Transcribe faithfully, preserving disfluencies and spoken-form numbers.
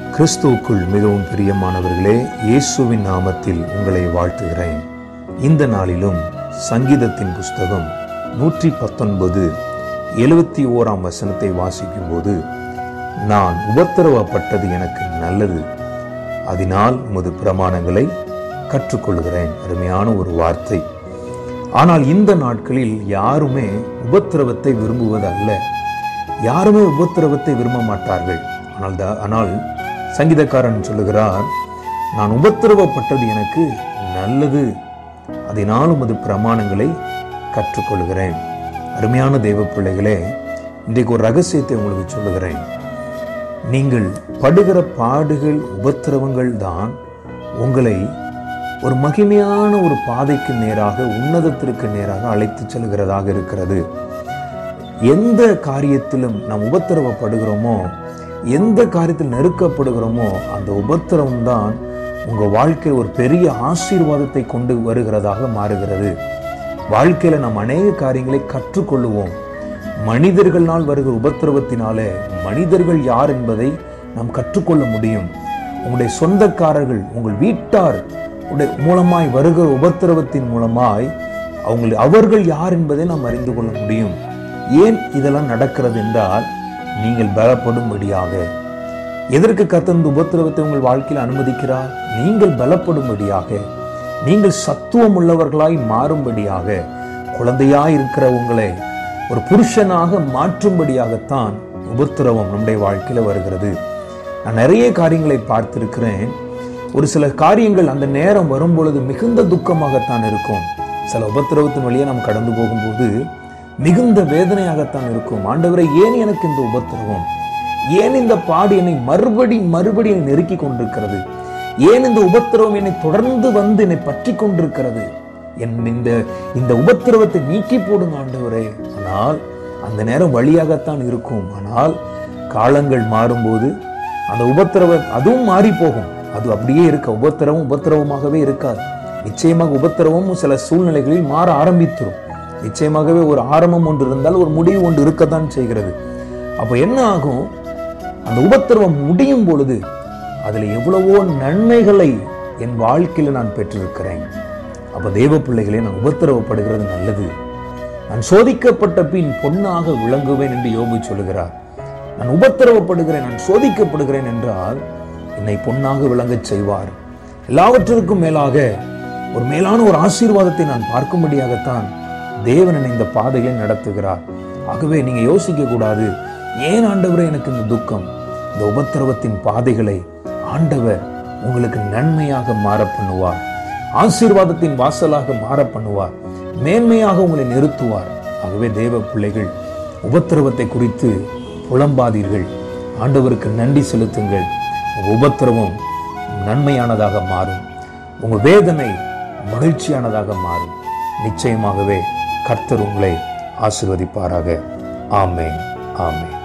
கிறிஸ்துவுக்குள் மிகவும் பிரியமானவர்களே, இயேசுவின் நாமத்தில் உங்களை வாழ்த்துகிறேன். இந்த நாளிலும் சங்கீதத்தின் புஸ்தகம் நூற்றி பத்தொன்பது எழுபத்தி ஓராம் வசனத்தை வாசிக்கும் போது, நான் உபத்திரவப்பட்டது எனக்கு நல்லது, அதனால் உமது பிரமாணங்களை கற்றுக்கொள்கிறேன். அருமையான ஒரு வார்த்தை. ஆனால் இந்த நாட்களில் யாருமே உபத்திரவத்தை விரும்புவது அல்ல. யாருமே உபத்திரவத்தை விரும்ப மாட்டார்கள். ஆனால் ஆனால் சங்கீதக்காரன் சொல்லுகிறார், நான் உபத்திரவப்பட்டது எனக்கு நல்லது, அதனால் உமது பிரமாணங்களை கற்றுக்கொள்கிறேன். அருமையான தேவ பிள்ளைகளே, இன்றைக்கு ஒரு ரகசியத்தை உங்களுக்கு சொல்லுகிறேன். நீங்கள் படுகிற பாடுகள், உபத்திரவங்கள் தான் உங்களை ஒரு மகிமையான ஒரு பாதைக்கு நேராக, உன்னதத்திற்கு நேராக அழைத்து செல்கிறதாக இருக்கிறது. எந்த காரியத்திலும் நாம் உபத்திரவப்படுகிறோமோ, எந்த காரியத்தில் நெருக்கப்படுகிறோமோ, அந்த உபத்திரவம் தான் உங்க வாழ்க்கையில் ஒரு பெரிய ஆசீர்வாதத்தை கொண்டு வருகிறதாக மாறுகிறது. வாழ்க்கையில நாம் அநேக காரியங்களை கற்றுக்கொள்ளுவோம். மனிதர்களால் வருகிற உபத்திரவத்தினாலே மனிதர்கள் யார் என்பதை நாம் கற்றுக்கொள்ள முடியும். உங்களுடைய சொந்தக்காரர்கள், உங்கள் வீட்டார் மூலமாய் வருகிற உபத்திரவத்தின் மூலமாய் அவங்க அவர்கள் யார் என்பதை நாம் அறிந்து கொள்ள முடியும். ஏன் இதெல்லாம் நடக்கிறது என்றால், நீங்கள் பலப்படும்படியாக. எதற்கு கர்த்தர் இந்த உபத்திரவத்தை உங்கள் வாழ்க்கையில் அனுமதிக்கிறார்? நீங்கள் பலப்படும்படியாக, நீங்கள் சத்துவம் உள்ளவர்களாய் மாறும்படியாக, குழந்தையாய் இருக்கிற உங்களை ஒரு புருஷனாக மாற்றும்படியாகத்தான் உபத்திரவம் நம்முடைய வாழ்க்கையில வருகிறது. நான் நிறைய காரியங்களை பார்த்திருக்கிறேன். ஒரு சில காரியங்கள் அந்த நேரம் வரும் பொழுது மிகுந்த துக்கமாகத்தான் இருக்கும். சில உபத்திரவத்தின் வழியே நாம் கடந்து போகும்போது மிகுந்த வேதனையாகத்தான் இருக்கும். ஆண்டவரே, ஏன் எனக்கு இந்த உபத்திரவம்? ஏன் இந்த பாடு என்னை மறுபடி மறுபடி என்னை நெருக்கி கொண்டிருக்கிறது? ஏன் இந்த உபத்திரவம் என்னை தொடர்ந்து வந்து என்னை பற்றி கொண்டிருக்கிறது? என் இந்த இந்த உபத்திரவத்தை நீக்கி போடுங்க ஆண்டவரே. ஆனால் அந்த நேரம் வழியாகத்தான் இருக்கும். ஆனால் காலங்கள் மாறும்போது அந்த உபத்திரவ அதுவும் மாறி போகும். அது அப்படியே இருக்க, உபத்திரவம் உபத்திரவமாகவே இருக்காது. நிச்சயமாக உபத்திரவமும் சில சூழ்நிலைகளில் மாற ஆரம்பித்துரும். நிச்சயமாகவே ஒரு ஆரம்பம் ஒன்று இருந்தால் ஒரு முடிவு ஒன்று இருக்கத்தான் செய்கிறது. அப்போ என்ன ஆகும்? அந்த உபத்திரவம் முடியும் பொழுது அதுல எவ்வளவோ நன்மைகளை என் வாழ்க்கையில நான் பெற்றிருக்கிறேன். அப்ப தேவ பிள்ளைகளே, நான் உபத்திரவப்படுகிறது நல்லது. நான் சோதிக்கப்பட்ட பின் பொன்னாக விளங்குவேன் என்று யோபு சொல்லுகிறார். நான் உபத்திரவப்படுகிறேன், நான் சோதிக்கப்படுகிறேன் என்றால் என்னை பொன்னாக விளங்கச் செய்வார். எல்லாவற்றிற்கும் மேலாக ஒரு மேலான ஒரு ஆசீர்வாதத்தை நான் பார்க்கும்படியாகத்தான் தேவன் இந்த பாதையை நடத்துகிறார். ஆகவே நீங்க யோசிக்க கூடாது, ஏன் ஆண்டவரே எனக்கு இந்த துக்கம்? இந்த உபத்திரவத்தின் பாதைகளை ஆண்டவர் உங்களுக்கு நன்மையாக மாற பண்ணுவார். ஆசீர்வாதத்தின் வாசலாக மாற பண்ணுவார். மேன்மையாக உங்களை நிறுத்துவார். ஆகவே தேவ பிள்ளைகள், உபத்திரவத்தை குறித்து புலம்பாதீர்கள். ஆண்டவருக்கு நன்றி செலுத்துங்கள். உங்க உபத்திரவம் நன்மையானதாக மாறும். உங்க வேதனை மகிழ்ச்சியானதாக மாறும். நிச்சயமாகவே கர்த்தர் உங்களை ஆசீர்வதிப்பாராக. ஆமென், ஆமென்.